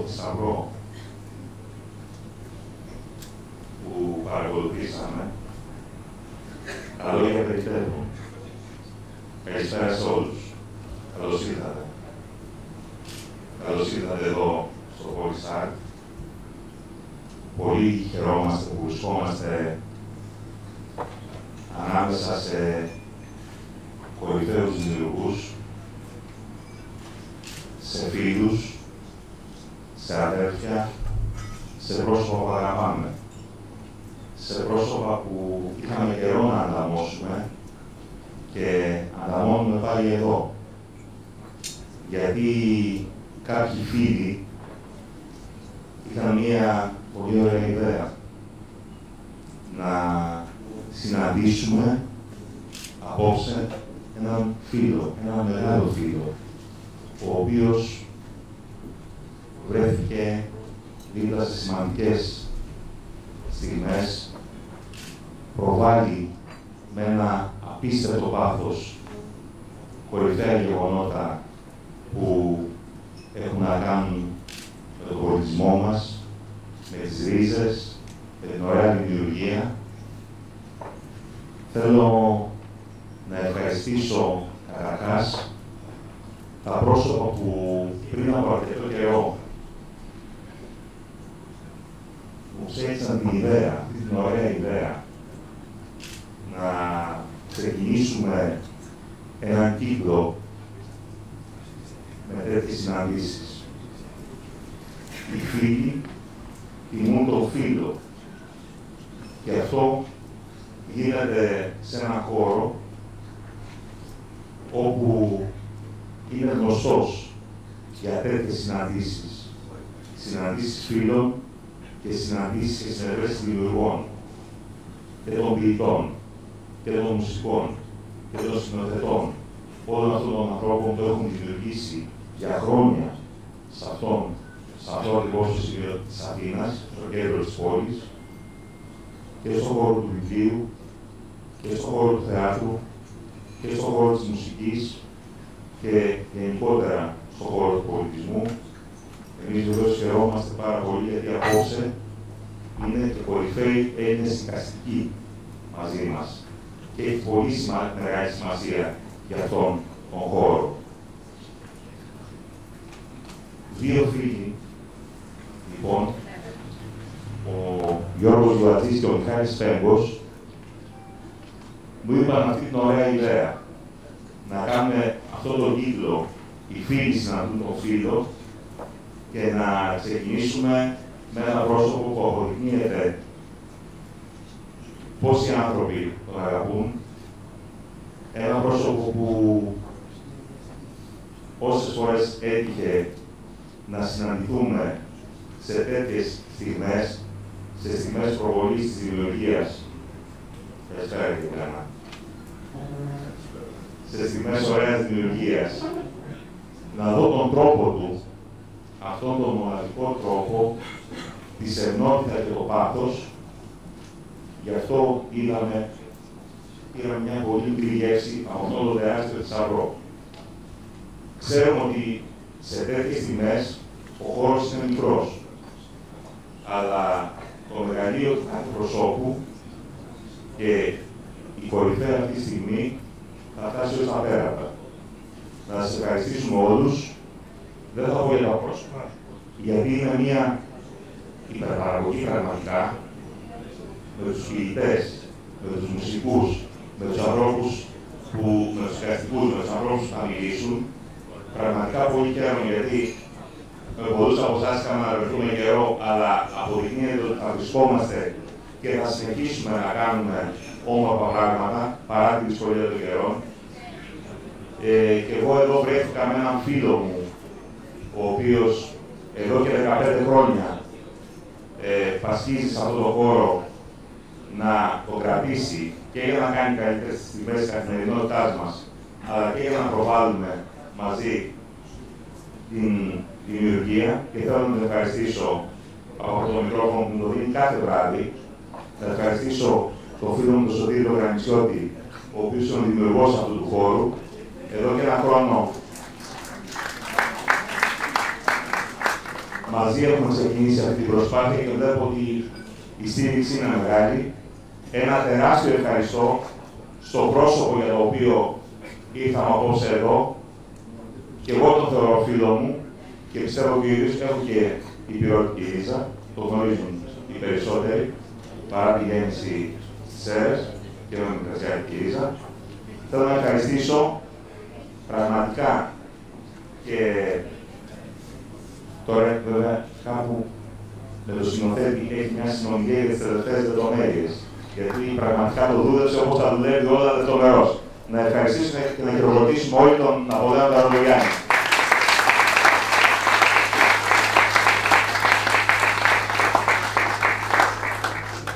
θησαυρό που παρακολουθήσαμε, τα λόγια περιττεύουν. Καλησπέρα σε όλους. Καλώς ήρθατε. Καλώς ήρθατε εδώ στο Πολυσάρτ. Πολύ χαιρόμαστε που βρισκόμαστε ανάμεσα σε κορυφαίους δημιουργούς, σε φίλους, σε αδέρφια, σε πρόσωπα που αγαπάμε, σε πρόσωπα που είχαμε καιρό να ανταμώσουμε και ανταμώνουμε πάλι εδώ. Γιατί κάποιοι φίλοι είχαν μία πολύ ωραία ιδέα να συναντήσουμε απόψε έναν φίλο, έναν μεγάλο φίλο, ο οποίος βρέθηκε δίπλα σε σημαντικές στιγμές, προβάλλει με ένα απίστευτο πάθος κορυφαία γεγονότα που έχουν να κάνουν με τον πολιτισμό μας, με τις ρίζες, με την ωραία δημιουργία. Θέλω να ευχαριστήσω καταρχάς τα πρόσωπα που πριν από αρκετό καιρό μου ψέξαν την ιδέα, αυτή την ωραία ιδέα, να ξεκινήσουμε έναν κύκλο με τέτοιες συναντήσεις. Οι φίλοι τιμούν τον φίλο και αυτό γίνεται σε έναν χώρο όπου είναι γνωστός για τέτοιες συναντήσεις. Συναντήσεις φίλων και συναντήσεις και συνεδρίες δημιουργών και των ποιητών και των μουσικών και των σκηνοθετών, όλων αυτών των ανθρώπων που έχουν δημιουργήσει για χρόνια σε αυτό το υπόσταση της Αθήνας, στο κέντρο της πόλης, και στον χώρο του βιβλίου, και στον χώρο του θεάτρου, και στον χώρο της μουσικής, και γενικότερα στον χώρο του πολιτισμού. Εμείς βεβαίως χαιρόμαστε πάρα πολύ, γιατί απόψε είναι και κορυφαίοι Έλληνες δικαστικοί μαζί μας. Και έχει πολύ μεγάλη σημασία για αυτόν τον χώρο. Δύο φίλοι, λοιπόν, ο Γιώργος Γιωατζής και ο Μιχάλης Πέμπος, μου είπαν αυτή την ωραία ιδέα να κάνουμε αυτό το κύκλο, οι φίλοι συναντούν τον φίλο, και να ξεκινήσουμε με ένα πρόσωπο που αποδεικνύεται πόσοι άνθρωποι τον αγαπούν, ένα πρόσωπο που όσες φορές έτυχε να συναντηθούμε σε τέτοιες στιγμές, σε στιγμές προβολής της δημιουργίας, σε στιγμές ωραίας δημιουργίας, να δω τον τρόπο του, αυτόν τον μοναδικό τρόπο, τη σεμνότητα και το πάθος. Γι' αυτό πήραμε μια πολύ μικρή γεύση από αυτό το τεράστιο θησαυρό. Ξέρουμε ότι σε τέτοιες στιγμές ο χώρος είναι μικρός, αλλά το μεγαλείο του κάθε προσώπου και η κορυφαία αυτή τη στιγμή θα φτάσει ως τα πέρατα. Να σας ευχαριστήσουμε όλους. Δεν θα πω για τα πρόσωπα, γιατί είναι μια υπερπαραγωγή πραγματικά με τους ποιητές, με τους μουσικούς, με τους ανθρώπους με τους δικαστικούς, με τους ανθρώπους που θα μιλήσουν. Πραγματικά πολύ χαίρομαι, γιατί με πολλούς από εσάς είχαμε να βρεθούμε καιρό, αλλά αποδεικνύεται ότι θα βρισκόμαστε και θα συνεχίσουμε να κάνουμε όμορφα πράγματα παρά τη δυσκολία των καιρών. Και εγώ εδώ βρέθηκα με έναν φίλο μου, ο οποίος εδώ και 15 χρόνια πασχίζει σε αυτό το χώρο να το κρατήσει και για να κάνει καλύτερες στιγμές της καθημερινότητάς μας, αλλά και για να προβάλλουμε μαζί την δημιουργία. Και θέλω να τον ευχαριστήσω από αυτό το μικρόφωνο που μου το δίνει κάθε βράδυ. Να ευχαριστήσω τον φίλο μου τον Σωτήριο Γραμμισιώτη, ο οποίος είναι ο δημιουργός αυτού του χώρου. Εδώ και ένα χρόνο μαζί έχουμε ξεκινήσει αυτή την προσπάθεια και βλέπω ότι η στήριξη είναι μεγάλη. Ένα τεράστιο ευχαριστώ στο πρόσωπο για το οποίο ήρθαμε απόψε εδώ. Και εγώ τον θεωρώ φίλο μου και πιστεύω ότι ο ίδιος έχω και υπηρετική ρίζα, το γνωρίζουν οι περισσότεροι, παρά τη γέννηση στις αίρες και με μικρασιατική ρίζα. Θέλω να ευχαριστήσω πραγματικά και τώρα βέβαια κάπου με το σκηνοθέτη έχει μια συνομιλία για τις τελευταίες λεπτομέρειες. Γιατί πραγματικά το δούλεψε όπως θα δουλεύει όλα λεπτομερώς. Να ευχαριστήσουμε και να χειροκροτήσουμε όλοι τον Ναπολέοντα Ρολογιάννη.